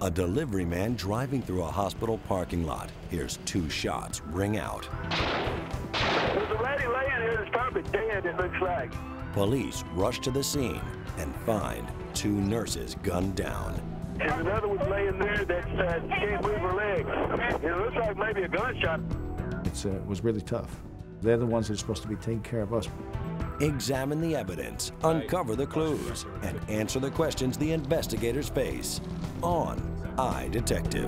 A delivery man driving through a hospital parking lot hears 2 shots ring out. There's a lady laying here that's probably dead, it looks like. Police rush to the scene and find 2 nurses gunned down. And another was laying there that can't move her legs. It looks like maybe a gunshot. It was really tough. They're the ones that are supposed to be taking care of us. Examine the evidence, uncover the clues, and answer the questions the investigators face on iDetective.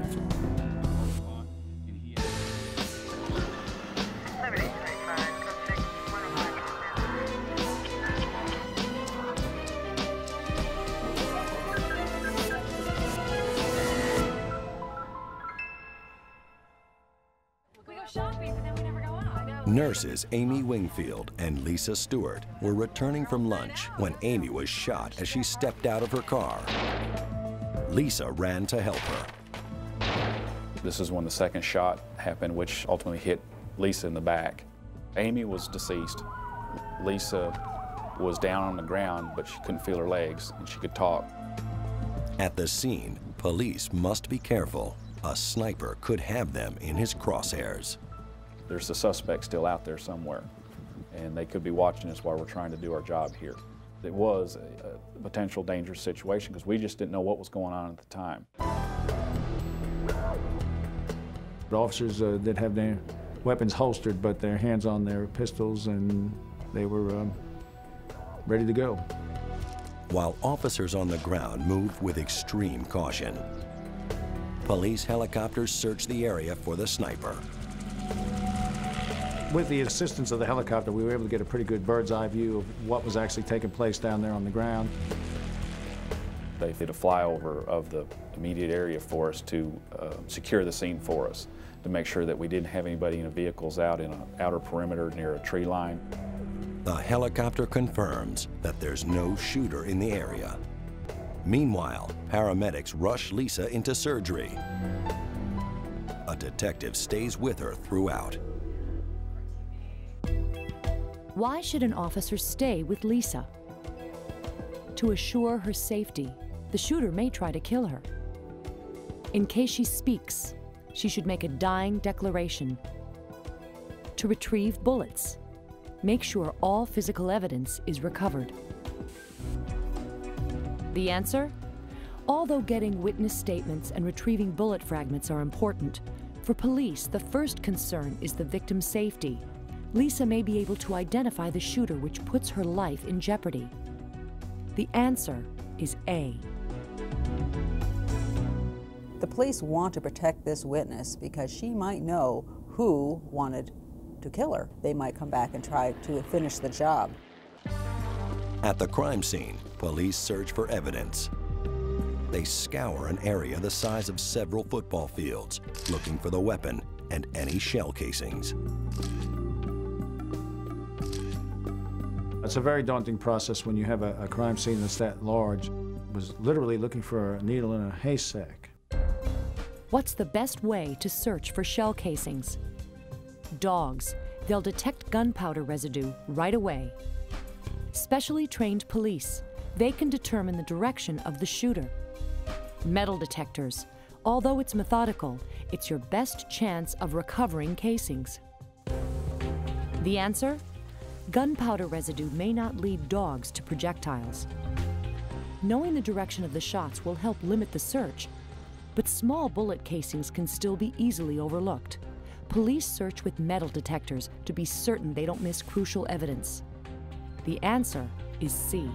We go shopping, but then we never go out. Nurses Amy Wingfield and Lisa Stewart were returning from lunch when Amy was shot as she stepped out of her car. Lisa ran to help her. This is when the second shot happened, which ultimately hit Lisa in the back. Amy was deceased. Lisa was down on the ground, but she couldn't feel her legs, and she could talk. At the scene, police must be careful. A sniper could have them in his crosshairs. There's a suspect still out there somewhere, and they could be watching us while we're trying to do our job here. It was a potential dangerous situation because we just didn't know what was going on at the time. The officers did have their weapons holstered, but their hands on their pistols, and they were ready to go. While officers on the ground move with extreme caution, police helicopters search the area for the sniper. With the assistance of the helicopter, we were able to get a pretty good bird's eye view of what was actually taking place down there on the ground. They did a flyover of the immediate area for us to secure the scene for us, to make sure that we didn't have anybody in the vehicles out in an outer perimeter near a tree line. The helicopter confirms that there's no shooter in the area. Meanwhile, paramedics rush Lisa into surgery. A detective stays with her throughout. Why should an officer stay with Lisa? To assure her safety, the shooter may try to kill her. In case she speaks, she should make a dying declaration. To retrieve bullets, make sure all physical evidence is recovered. The answer? Although getting witness statements and retrieving bullet fragments are important, for police, the first concern is the victim's safety. Lisa may be able to identify the shooter, which puts her life in jeopardy. The answer is A. The police want to protect this witness because she might know who wanted to kill her. They might come back and try to finish the job. At the crime scene, police search for evidence. They scour an area the size of several football fields, looking for the weapon and any shell casings. It's a very daunting process when you have a crime scene that's that large. It was literally looking for a needle in a haystack. What's the best way to search for shell casings? Dogs. They'll detect gunpowder residue right away. Specially trained police. They can determine the direction of the shooter. Metal detectors. Although it's methodical, it's your best chance of recovering casings. The answer? Gunpowder residue may not lead dogs to projectiles. Knowing the direction of the shots will help limit the search, but small bullet casings can still be easily overlooked. Police search with metal detectors to be certain they don't miss crucial evidence. The answer is C.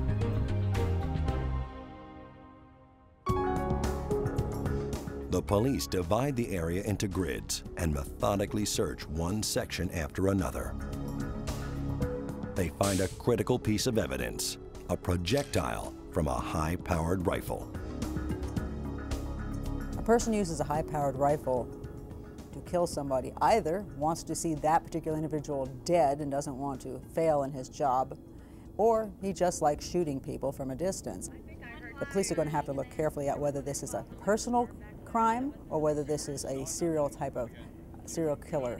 The police divide the area into grids and methodically search one section after another. They find a critical piece of evidence, a projectile from a high-powered rifle. A person uses a high-powered rifle to kill somebody, either wants to see that particular individual dead and doesn't want to fail in his job, or he just likes shooting people from a distance. The police are going to have to look carefully at whether this is a personal crime or whether this is a serial killer.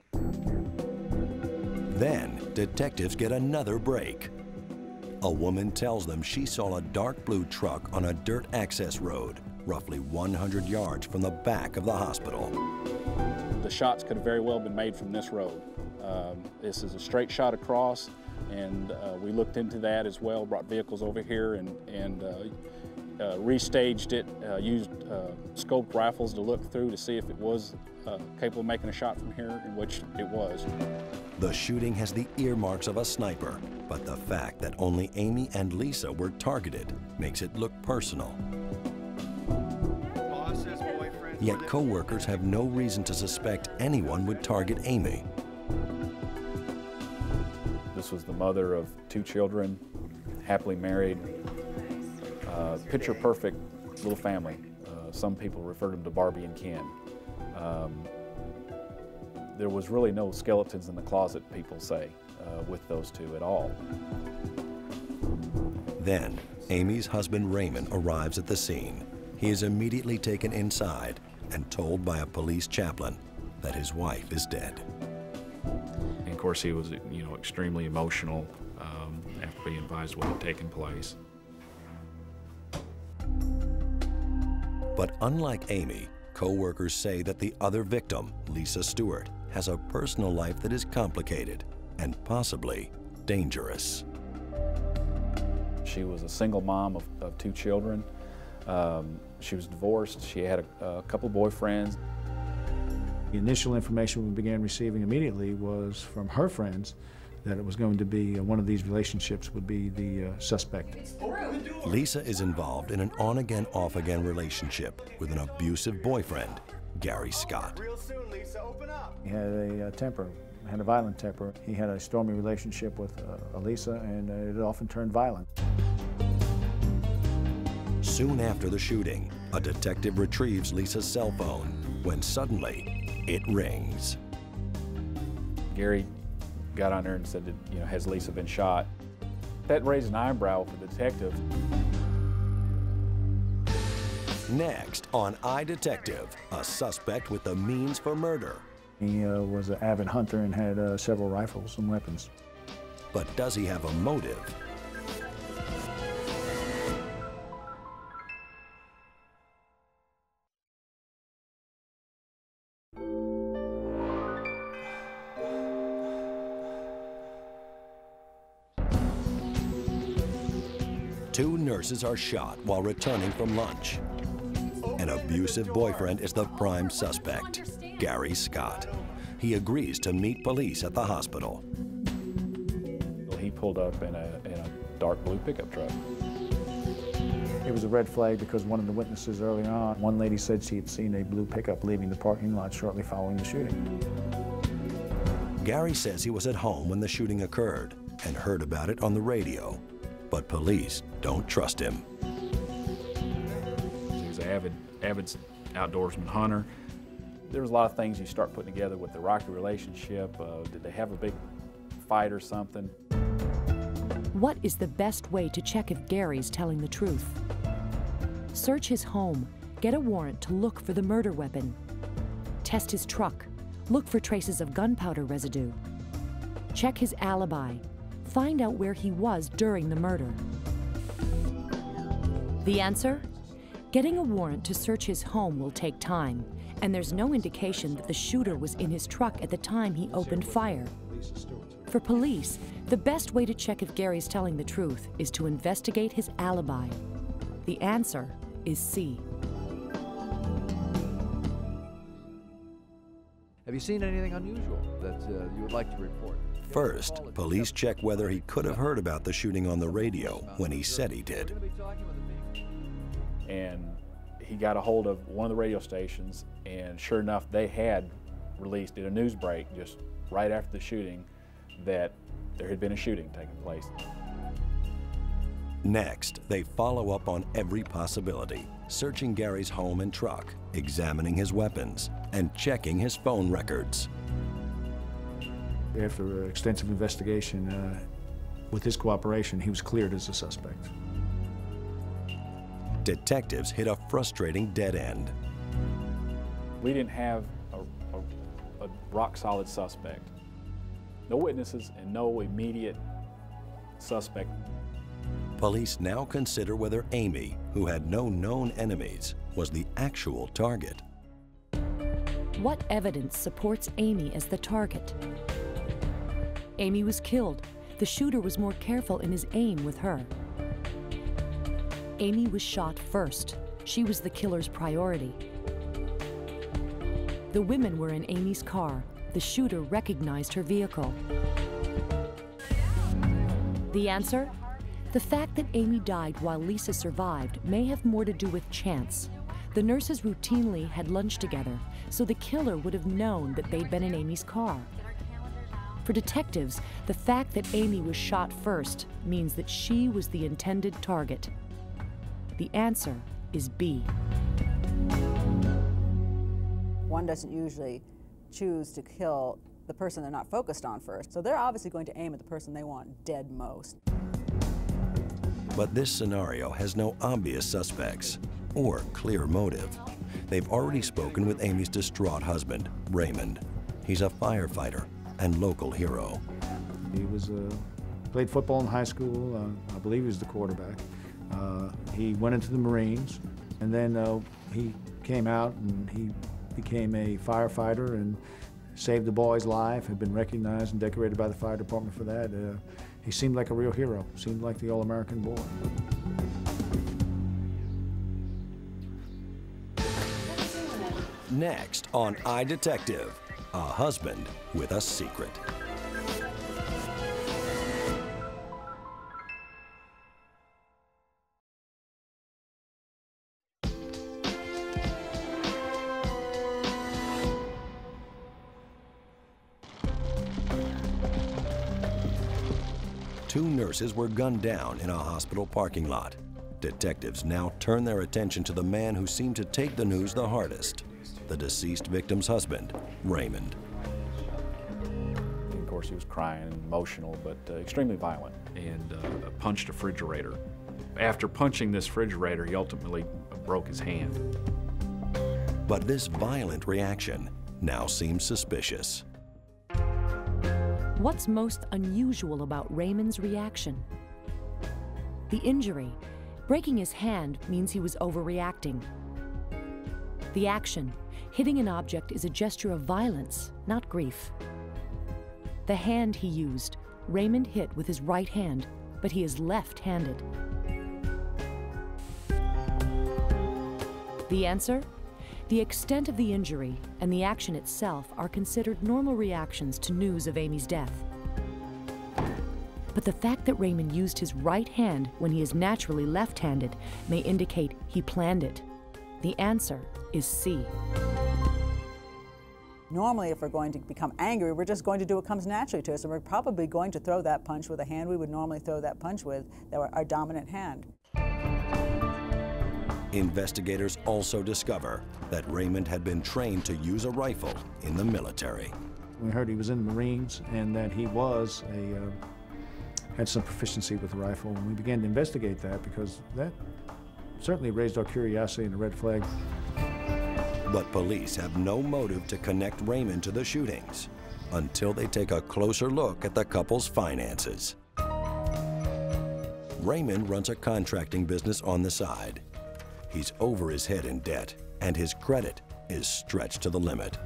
Then, detectives get another break. A woman tells them she saw a dark blue truck on a dirt access road roughly 100 yards from the back of the hospital. The shots could have very well been made from this road. This is a straight shot across, and we looked into that as well, brought vehicles over here and restaged it, used scoped rifles to look through to see if it was capable of making a shot from here, in which it was. The shooting has the earmarks of a sniper, but the fact that only Amy and Lisa were targeted makes it look personal. Yet co-workers have no reason to suspect anyone would target Amy. This was the mother of 2 children, happily married, picture-perfect little family. Some people refer to them to Barbie and Ken. There was really no skeletons in the closet, people say, with those 2 at all. Then, Amy's husband Raymond arrives at the scene. He is immediately taken inside and told by a police chaplain that his wife is dead. And of course, he was, extremely emotional after being advised what had taken place. But unlike Amy, co-workers say that the other victim, Lisa Stewart, has a personal life that is complicated and possibly dangerous. She was a single mom of 2 children. She was divorced. She had a couple boyfriends. The initial information we began receiving immediately was from her friends that it was going to be one of these relationships would be the suspect. Lisa is involved in an on-again, off-again relationship with an abusive boyfriend, Gary Scott. Real soon, Lisa, open up. He had a temper, had a violent temper. He had a stormy relationship with Lisa, and it often turned violent. Soon after the shooting, a detective retrieves Lisa's cell phone when suddenly it rings. Gary got on there and said, has Lisa been shot? That raised an eyebrow for the detective. Next on iDetective, a suspect with the means for murder. He was an avid hunter and had several rifles and weapons. But does he have a motive? Two nurses are shot while returning from lunch. An abusive boyfriend is the prime suspect, Gary Scott. He agrees to meet police at the hospital. He pulled up in a dark blue pickup truck. It was a red flag because one of the witnesses early on, one lady said she had seen a blue pickup leaving the parking lot shortly following the shooting. Gary says he was at home when the shooting occurred and heard about it on the radio. But police don't trust him. He was an avid outdoorsman hunter. There was a lot of things you start putting together with the rocky relationship. Did they have a big fight or something? What is the best way to check if Gary's telling the truth? Search his home, get a warrant to look for the murder weapon. Test his truck, look for traces of gunpowder residue. Check his alibi. Find out where he was during the murder. The answer? Getting a warrant to search his home will take time, and there's no indication that the shooter was in his truck at the time he opened fire. For police, the best way to check if Gary's telling the truth is to investigate his alibi. The answer is C. Have you seen anything unusual that you would like to report? First, police check whether he could have heard about the shooting on the radio when he said he did. And he got a hold of one of the radio stations, and sure enough, they had released in a news break just right after the shooting that there had been a shooting taking place. Next, they follow up on every possibility, searching Gary's home and truck, examining his weapons, and checking his phone records. After an extensive investigation, with his cooperation, he was cleared as a suspect. Detectives hit a frustrating dead end. We didn't have a rock-solid suspect. No witnesses and no immediate suspect. Police now consider whether Amy, who had no known enemies, was the actual target. What evidence supports Amy as the target? Amy was killed. The shooter was more careful in his aim with her. Amy was shot first. She was the killer's priority. The women were in Amy's car. The shooter recognized her vehicle. The answer? The fact that Amy died while Lisa survived may have more to do with chance. The nurses routinely had lunch together, so the killer would have known that they'd been in Amy's car. For detectives, the fact that Amy was shot first means that she was the intended target. The answer is B. One doesn't usually choose to kill the person they're not focused on first, so they're obviously going to aim at the person they want dead most. But this scenario has no obvious suspects or clear motive. They've already spoken with Amy's distraught husband, Raymond. He's a firefighter and local hero. He was played football in high school. I believe he was the quarterback. He went into the Marines, and then he came out and he became a firefighter and saved the boy's life, had been recognized and decorated by the fire department for that. He seemed like a real hero, seemed like the all-American boy. Next on iDetective, a husband with a secret. Two nurses were gunned down in a hospital parking lot. Detectives now turn their attention to the man who seemed to take the news the hardest, the deceased victim's husband, Raymond. Of course, he was crying and emotional, but extremely violent, and punched a refrigerator. After punching this refrigerator, he ultimately broke his hand. But this violent reaction now seems suspicious. What's most unusual about Raymond's reaction? The injury. Breaking his hand means he was overreacting. The action. Hitting an object is a gesture of violence, not grief. The hand he used. Raymond hit with his right hand, but he is left-handed. The answer? The extent of the injury and the action itself are considered normal reactions to news of Amy's death. But the fact that Raymond used his right hand when he is naturally left-handed may indicate he planned it. The answer is C. Normally, if we're going to become angry, we're just going to do what comes naturally to us, and we're probably going to throw that punch with a hand we would normally throw that punch with, our dominant hand. Investigators also discover that Raymond had been trained to use a rifle in the military. We heard he was in the Marines and that he was had some proficiency with the rifle, and we began to investigate that because that certainly raised our curiosity and a red flag. But police have no motive to connect Raymond to the shootings until they take a closer look at the couple's finances. Raymond runs a contracting business on the side. He's over his head in debt, and his credit is stretched to the limit.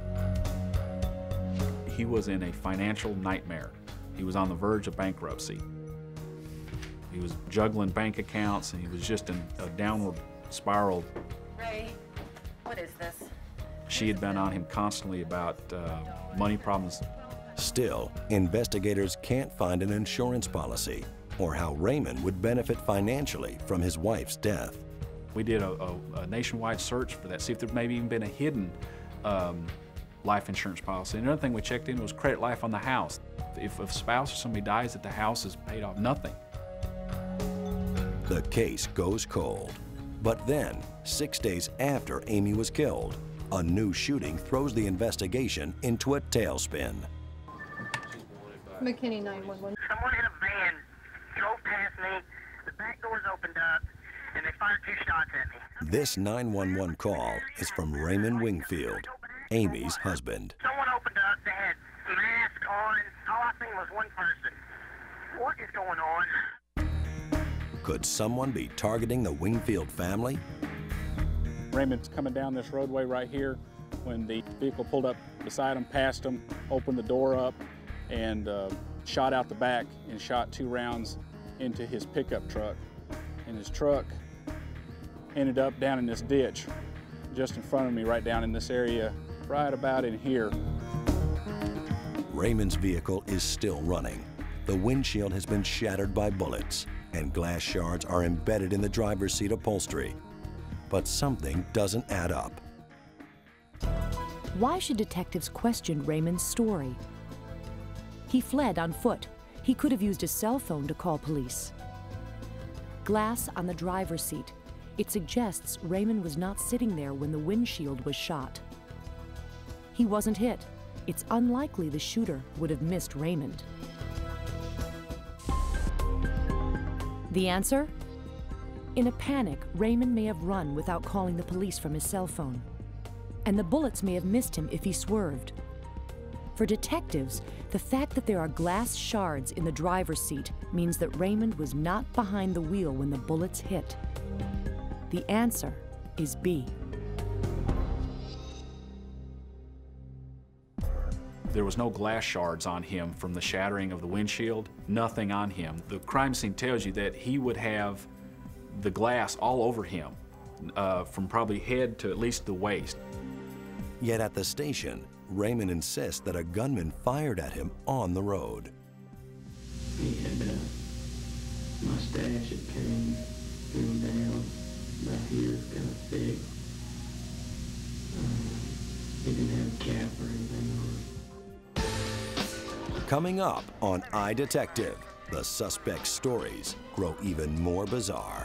He was in a financial nightmare. He was on the verge of bankruptcy. He was juggling bank accounts, and he was just in a downward spiral. Ray, what is this? She had been on him constantly about money problems. Still, investigators can't find an insurance policy or how Raymond would benefit financially from his wife's death. We did a nationwide search for that, see if there maybe even been a hidden life insurance policy. And another thing we checked in was credit life on the house. If a spouse or somebody dies, that the house is paid off, nothing. The case goes cold. But then, 6 days after Amy was killed, a new shooting throws the investigation into a tailspin. McKinney 911. Someone in a van drove past me, the back doors opened up, and they fired 2 shots at me. This 911 call is from Raymond Wingfield, Amy's husband. Someone opened up, they had masks on, all I seen was one person. What is going on? Could someone be targeting the Wingfield family? Raymond's coming down this roadway right here when the vehicle pulled up beside him, passed him, opened the door up, and shot out the back and shot 2 rounds into his pickup truck. And his truck ended up down in this ditch just in front of me, right down in this area, right about in here. Raymond's vehicle is still running. The windshield has been shattered by bullets, and glass shards are embedded in the driver's seat upholstery. But something doesn't add up. Why should detectives question Raymond's story? He fled on foot. He could have used his cell phone to call police. Glass on the driver's seat. It suggests Raymond was not sitting there when the windshield was shot. He wasn't hit. It's unlikely the shooter would have missed Raymond. The answer? In a panic, Raymond may have run without calling the police from his cell phone. And the bullets may have missed him if he swerved. For detectives, the fact that there are glass shards in the driver's seat means that Raymond was not behind the wheel when the bullets hit. The answer is B. There was no glass shards on him from the shattering of the windshield, nothing on him. The crime scene tells you that he would have the glass all over him, from probably head to at least the waist. Yet at the station, Raymond insists that a gunman fired at him on the road. He had a mustache that came down about here, kind of thick. He didn't have a cap or anything on. Coming up on iDetective, the suspect's stories grow even more bizarre.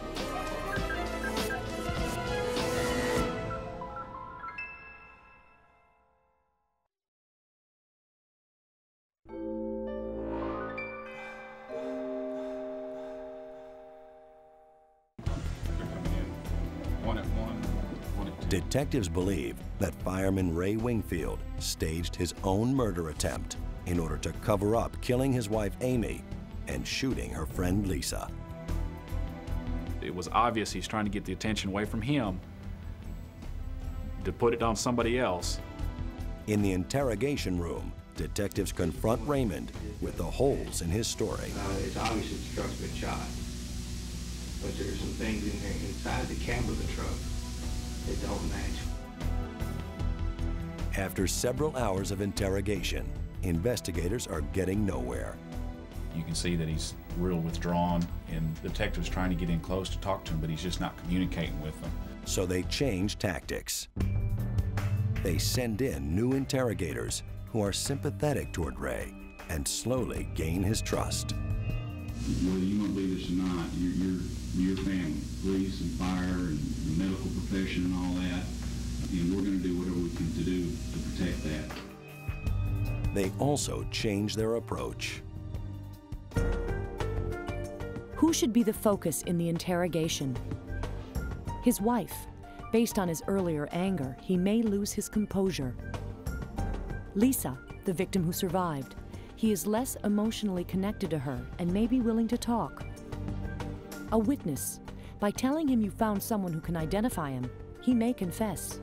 Detectives believe that fireman Ray Wingfield staged his own murder attempt in order to cover up killing his wife Amy and shooting her friend Lisa. It was obvious he's trying to get the attention away from him to put it on somebody else. In the interrogation room, detectives confront Raymond with the holes in his story. It's obvious that the truck's been shot, but there's some things in there inside the cab of the truck that don't match. After several hours of interrogation, investigators are getting nowhere. You can see that he's real withdrawn, and the detective's trying to get in close to talk to him, but he's just not communicating with them. So they change tactics. They send in new interrogators who are sympathetic toward Ray and slowly gain his trust. Whether you want to believe this or not, your family, police and fire and the medical profession and all that, and we're going to do whatever we can to do to protect that. They also change their approach. Who should be the focus in the interrogation? His wife. Based on his earlier anger, he may lose his composure. Lisa, the victim who survived. He is less emotionally connected to her and may be willing to talk. A witness. By telling him you found someone who can identify him, he may confess.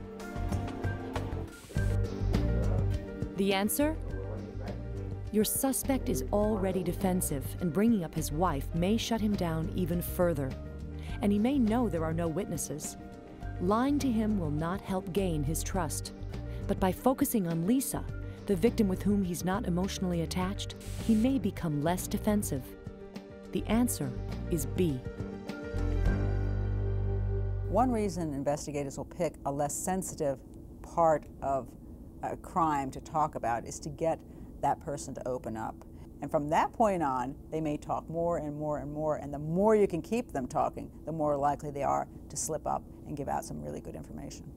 The answer? Your suspect is already defensive, and bringing up his wife may shut him down even further. And he may know there are no witnesses. Lying to him will not help gain his trust. But by focusing on Lisa, the victim with whom he's not emotionally attached, he may become less defensive. The answer is B. One reason investigators will pick a less sensitive part of a crime to talk about is to get that person to open up. And from that point on, they may talk more and more and more, and the more you can keep them talking, the more likely they are to slip up and give out some really good information.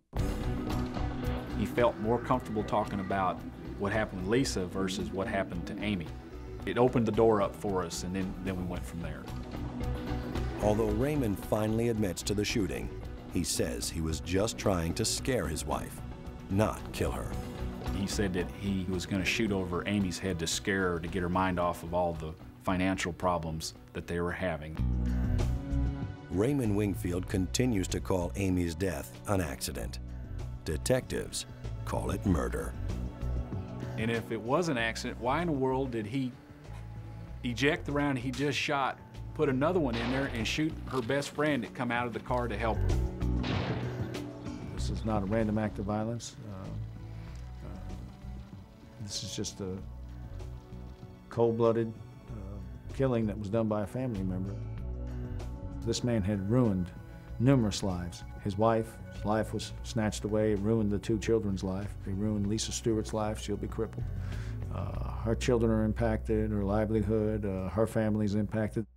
He felt more comfortable talking about what happened with Lisa versus what happened to Amy. It opened the door up for us, and then we went from there. Although Raymond finally admits to the shooting, he says he was just trying to scare his wife, not kill her. He said that he was going to shoot over Amy's head to scare her, to get her mind off of all the financial problems that they were having. Raymond Wingfield continues to call Amy's death an accident. Detectives call it murder. And if it was an accident, why in the world did he eject the round he just shot, put another one in there, and shoot her best friend that come out of the car to help her? This is not a random act of violence. This is just a cold-blooded killing that was done by a family member. This man had ruined numerous lives. His wife's life was snatched away. It ruined the two children's life. He ruined Lisa Stewart's life. She'll be crippled. Her children are impacted, her livelihood, her family's impacted.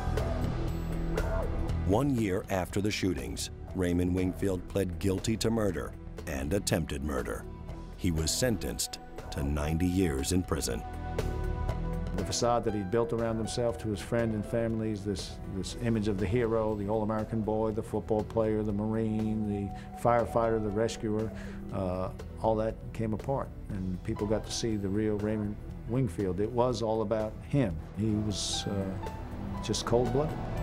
1 year after the shootings, Raymond Wingfield pled guilty to murder and attempted murder. He was sentenced to 90 years in prison. The facade that he'd built around himself to his friend and families, this image of the hero, the all-American boy, the football player, the Marine, the firefighter, the rescuer, all that came apart. And people got to see the real Raymond Wingfield. It was all about him. He was just cold-blooded.